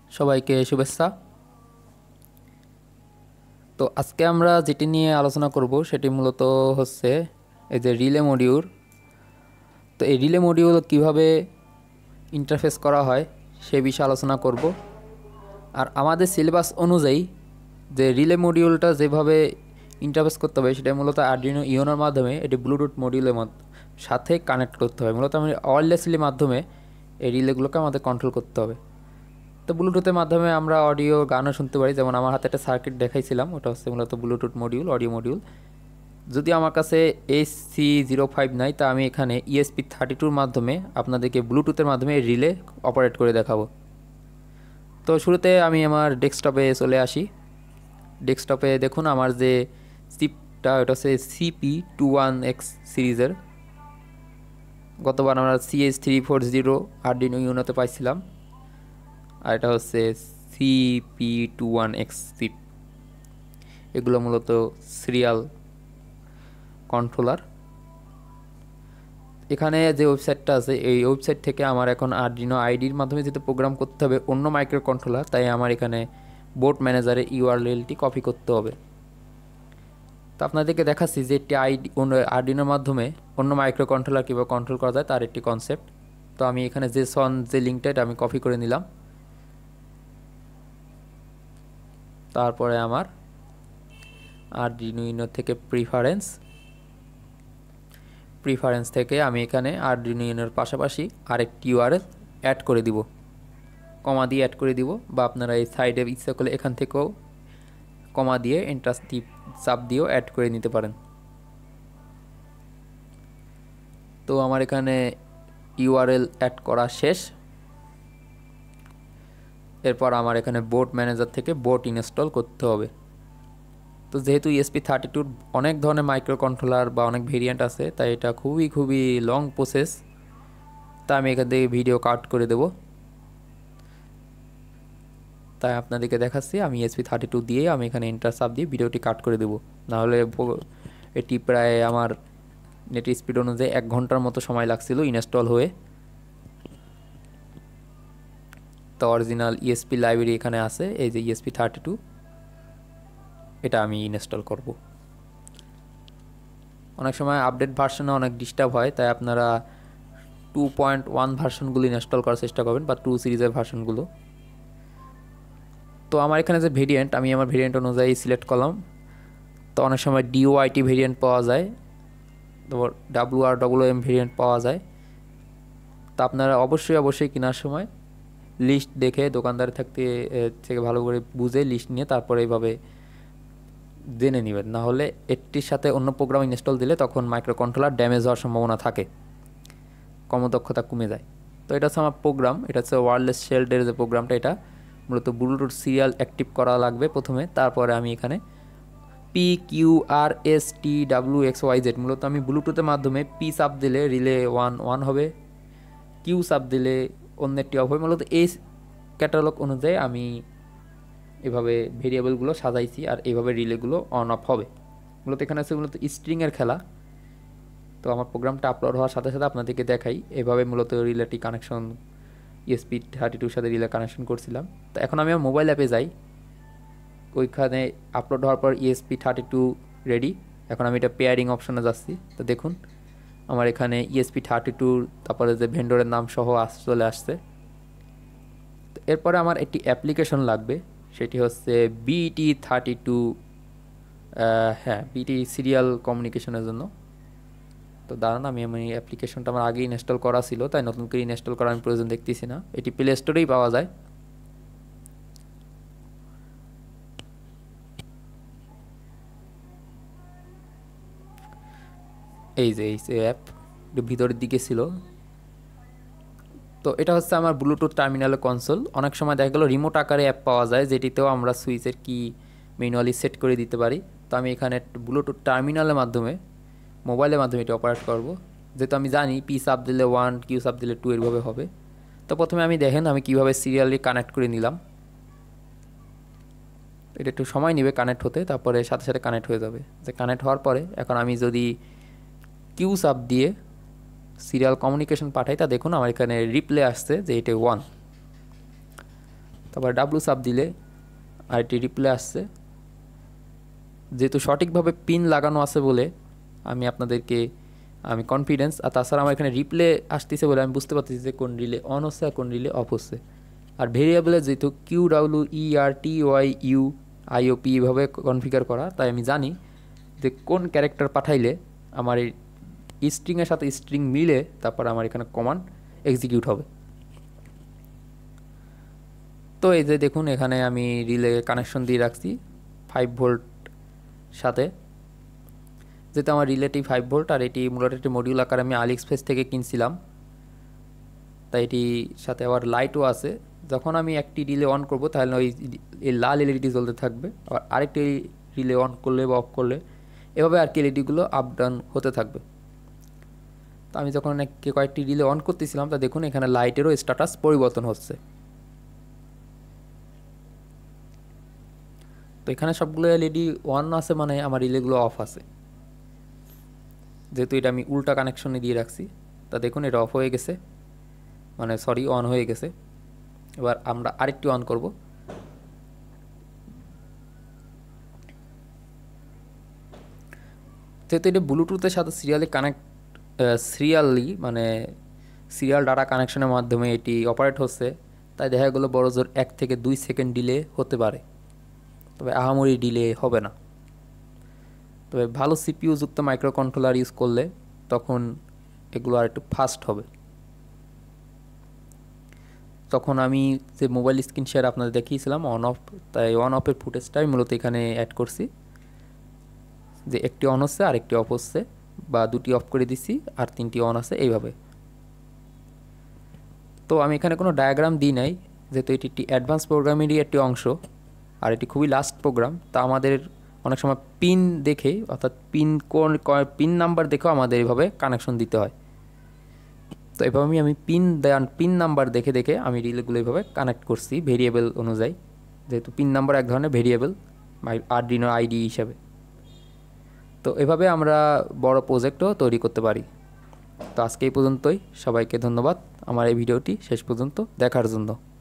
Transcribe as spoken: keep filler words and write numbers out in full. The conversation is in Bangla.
সবাইকে শুভেচ্ছা। তো আজকে আমরা যেটি নিয়ে আলোচনা করব সেটি মূলত হচ্ছে এই যে রিলে মডিউল। তো এই রিলে মডিউল কিভাবে ইন্টারফেস করা হয় সে বিষয়ে আলোচনা করব। আর আমাদের সিলেবাস অনুযায়ী যে রিলে মডিউলটা যেভাবে ইন্টারফেস করতে হবে সেটা মূলত আরডুইনো ইউনোর মাধ্যমে এটি ব্লুটুথ মডিউলের সাথে কানেক্ট করতে হবে। মূলত আমি ওয়্যারলেসলি মাধ্যমে এই রিলেগুলোকে আমাদের কন্ট্রোল করতে হবে। তো ব্লুটুথের মাধ্যমে আমরা অডিও গানও শুনতে পারি, যেমন আমার হাতে একটা সার্কিট দেখাইছিলাম, ওটা হচ্ছে মূলত ব্লুটুথ মডিউল, অডিও মডিউল। যদি আমার কাছে এইচ সি জিরো ফাইভ নাই, তা আমি এখানে ইএসপি থার্টি টুর মাধ্যমে আপনাদেরকে ব্লুটুথের মাধ্যমে রিলে অপারেট করে দেখাবো। তো শুরুতে আমি আমার ডেস্কটপে চলে আসি। ডেস্কটপে দেখুন আমার যে চিপটা, ওটা হচ্ছে সিপি টু ওয়ান এক্স সিরিজের। গতবার আমরা CH three four zero Arduino ইউনোতে পাইছিলাম, আর এটা হচ্ছে CP two one X chip. এগুলো মূলত সিরিয়াল কন্ট্রোলার। এখানে যে ওয়েবসাইটটা আছে এই ওয়েবসাইট থেকে আমার এখন আরডুইনো আইডির মাধ্যমে যেহেতু প্রোগ্রাম করতে হবে অন্য মাইক্রো কন্ট্রোলার, তাই আমার এখানে বোর্ড ম্যানেজারে ইউআরএলটি কপি করতে হবে। তো আপনাদেরকে দেখাচ্ছি যে একটি আইডি আরডুইনোর মাধ্যমে অন্য মাইক্রো কন্ট্রোলার কীভাবে কন্ট্রোল করা যায় তার একটি কনসেপ্ট। তো আমি এখানে যে সন যে লিঙ্কটা এটা আমি কপি করে নিলাম। তারপরে আমার আরডুইনো ইউনো থেকে প্রিফারেন্স প্রিফারেন্স থেকে আমি এখানে আরডুইনো ইউনোর পাশাপাশি আরেকটি ইউআরএল অ্যাড করে দিব, কমা দিয়ে অ্যাড করে দিব, বা আপনারা এই সাইডে ইচ্ছা করলে এখান থেকেও কমা দিয়ে এন্টার চাপ দিয়েও অ্যাড করে নিতে পারেন। তো আমার এখানে ইউআরএল অ্যাড করা শেষ। এরপর আমার এখানে বোর্ড ম্যানেজার থেকে বোর্ড ইনস্টল করতে হবে। তো যেহেতু ইএসপি থার্টি টুর অনেক ধরনের মাইক্রো কন্ট্রোলার বা অনেক ভেরিয়েন্ট আছে, তাই এটা খুবই খুবই লং প্রসেস। তা আমি এখান থেকে ভিডিও কাট করে দেব। তাই আপনাদেরকে দেখাচ্ছি আমি ইএসপি থার্টি টু দিয়ে আমি এখানে এন্টার চাপ দিয়ে ভিডিওটি কাট করে দেব, নাহলে এটি প্রায় আমার নেট স্পিড অনুযায়ী এক ঘন্টার মতো সময় লাগছিল ইনস্টল হয়ে। তো অরিজিনাল ইএসপি লাইব্রেরি এখানে আছে, এই যে ইএসপি থার্টি টু, এটা আমি ইনস্টল করব। অনেক সময় আপডেট ভার্সনে অনেক ডিস্টার্ব হয়, তাই আপনারা টু পয়েন্ট ওয়ান ভার্সনগুলো ইনস্টল করার চেষ্টা করবেন, বা টু সিরিজের ভার্সনগুলো। তো আমার এখানে যে ভেরিয়েন্ট, আমি আমার ভেরিয়েন্ট অনুযায়ী সিলেক্ট করলাম। তো অনেক সময় ডিওআইটি ভেরিয়েন্ট পাওয়া যায়, তারপর ডাব্লিউ আর ডব্লিউ এম ভেরিয়েন্ট পাওয়া যায়। তা আপনারা অবশ্যই অবশ্যই কেনার সময় লিস্ট দেখে দোকানদার থাকতে থেকে ভালো করে বুঝে লিস্ট নিয়ে তারপরে এইভাবে জেনে নেবেন, না হলে এটির সাথে অন্য প্রোগ্রাম ইনস্টল দিলে তখন মাইক্রো কন্ট্রোলার ড্যামেজ হওয়ার সম্ভাবনা থাকে, কর্মদক্ষতা কমে যায়। তো এটা হচ্ছে আমার প্রোগ্রাম, এটা হচ্ছে ওয়্যারলেস শেল্ডের যে প্রোগ্রামটা, এটা মূলত ব্লুটুথ সিরিয়াল অ্যাক্টিভ করা লাগবে প্রথমে। তারপরে আমি এখানে P Q R S T W X Y Z, মূলত আমি ব্লুটুথের মাধ্যমে পি সাব দিলে রিলে ওয়ান ওয়ান হবে, কিউ সাব দিলে অন্যটি অফ হবে। মূলত এই ক্যাটালগ অনুযায়ী আমি এভাবে ভেরিয়েবলগুলো সাজাইছি, আর এইভাবে রিলেগুলো অন অফ হবে। মূলত এখানে আছে মূলত স্ট্রিংয়ের খেলা। তো আমার প্রোগ্রামটা আপলোড হওয়ার সাথে সাথে আপনাদেরকে দেখাই এভাবে মূলত রিলেটি কানেকশন ইএসপি থার্টি টুর সাথে রিলে কানেকশন করছিলাম। তো এখন আমি আমার মোবাইল অ্যাপে যাই, ওইখানে আপলোড হওয়ার পর ইএসপি থার্টি টু রেডি। এখন আমি এটা পেয়ারিং অপশনে যাচ্ছি। তো দেখুন আমার এখানে ইএসপি থার্টি টুর তারপরে যে ভেন্ডরের নাম সহ আস চলে আসছে। তো এরপরে আমার একটি অ্যাপ্লিকেশন লাগবে, সেটি হচ্ছে বিটি থার্টি টু, হ্যাঁ বিটি সিরিয়াল কমিউনিকেশনের জন্য। তো দাঁড়ান, আমি আমি অ্যাপ্লিকেশনটা আমার আগে ইনস্টল করা ছিল, তাই নতুন করে ইনস্টল করার আমি প্রয়োজন দেখতেছি না, এটি প্লে স্টোরেই পাওয়া যায়। এই যে এই যে অ্যাপ ভিতরের দিকে ছিল। তো এটা হচ্ছে আমার ব্লুটুথ টার্মিনালের কনসোল। অনেক সময় দেখা গেলো রিমোট আকারে অ্যাপ পাওয়া যায়, যেটিতেও আমরা সুইচের কি ম্যানুয়ালি সেট করে দিতে পারি। তো আমি এখানে ব্লুটুথ টার্মিনালের মাধ্যমে মোবাইলের মাধ্যমে এটা অপারেট করব, যেহেতু আমি জানি পি সাব দিলে ওয়ান, কিউ সাব দিলে টু এরভাবে হবে। তো প্রথমে আমি দেখেন আমি কীভাবে সিরিয়ালি কানেক্ট করে নিলাম। এটা একটু সময় নেবে কানেক্ট হতে, তারপরে সাথে সাথে কানেক্ট হয়ে যাবে। যে কানেক্ট হওয়ার পরে এখন আমি যদি কিউ সাব দিয়ে সিরিয়াল কমিউনিকেশন পাঠাই, তা দেখুন আমার এখানে রিপ্লে আসছে যে এটা ওয়ান। তো তারপর ডাব্লু সাব দিলে আরেকটি রিপ্লে আসছে। যেহেতু সঠিকভাবে পিন লাগানো আছে বলে আমি আপনাদেরকে আমি কনফিডেন্স, আর তাছাড়া আমার এখানে রিপ্লে আসতেছে বলে আমি বুঝতে পারতেছি যে কোন রিলে অন হচ্ছে আর কোন রিলে অফ হচ্ছে। আর ভেরিয়েবলে যেহেতু Q W E R T Y U IOP এভাবে কনফিগার করা, তাই আমি জানি যে কোন ক্যারেক্টার পাঠাইলে আমার এই স্ট্রিংয়ের সাথে স্ট্রিং মিলে তারপর আমার এখানে কমান্ড এক্সিকিউট হবে। তো এই যে দেখুন এখানে আমি রিলে কানেকশন দিয়ে রাখছি ফাইভ ভোল্ট সাথে, যেহেতু আমার রিলেটি ফাইভ ভোল্ট আর এটি মূলত একটি মডিউল আকার আমি আলিএক্সপ্রেস থেকে কিনছিলাম, তাই এটি সাথে আবার লাইটও আছে। যখন আমি একটি রিলে অন করব তাহলে ওই এই লাল এলইডি জ্বলতে থাকবে, আবার আরেকটি রিলে অন করলে বা অফ করলে এভাবে আর কি এলইডিগুলো আপ ডাউন হতে থাকবে। তো আমি যখন কয়েকটি রিলে অন করতেছিলাম তা দেখুন এখানে লাইটেরও স্ট্যাটাস পরিবর্তন হচ্ছে। তো এখানে সবগুলো এলইডি অন আছে মানে আমার রিলেগুলো অফ আছে, যেহেতু এটা আমি উল্টা কানেকশনে দিয়ে রাখছি। তা দেখুন এটা অফ হয়ে গেছে, মানে সরি অন হয়ে গেছে। এবার আমরা আরেকটি অন করব। যেহেতু এটা ব্লুটুথের সাথে সিরিয়ালি কানেক্ট সিরিয়ালি মানে সিরিয়াল ডাটা কানেকশনের মাধ্যমে এটি অপারেট হচ্ছে, তাই দেখা গেলো বড় জোর এক থেকে দুই সেকেন্ড ডিলে হতে পারে, তবে আহামরি ডিলে হবে না। তবে ভালো সিপিইউ যুক্ত মাইক্রো কন্ট্রোলার ইউজ করলে তখন এগুলো আর একটু ফাস্ট হবে। তখন আমি যে মোবাইল স্ক্রিন শেয়ার আপনাদের দেখিয়েছিলাম অন অফ, তাই অন অফের ফুটেজটাই মূলত এখানে অ্যাড করছি, যে একটি অন হচ্ছে আর একটি অফ হচ্ছে, বা দুটি অফ করে দিছি আর তিনটি অন আছে এইভাবে। তো আমি এখানে কোনো ডায়াগ্রাম দিই নাই, যেহেতু এটি একটি অ্যাডভান্স প্রোগ্রামেরই একটি অংশ আর এটি খুবই লাস্ট প্রোগ্রাম, তা আমাদের অনেক সময় পিন দেখে অর্থাৎ পিন কোন পিন নাম্বার দেখেও আমাদের এইভাবে কানেকশন দিতে হয়। তো এভাবে আমি আমি পিন দেন পিন নাম্বার দেখে দেখে আমি রিলেগুলো এইভাবে কানেক্ট করছি ভেরিয়েবল অনুযায়ী, যেহেতু পিন নাম্বার এক ধরনের ভেরিয়েবল আরডিনো আইডি হিসাবে। তো এভাবে আমরা বড় প্রজেক্টও তৈরি করতে পারি। তো আজকে এই পর্যন্তই, সবাইকে ধন্যবাদ আমার এই ভিডিওটি শেষ পর্যন্ত দেখার জন্য।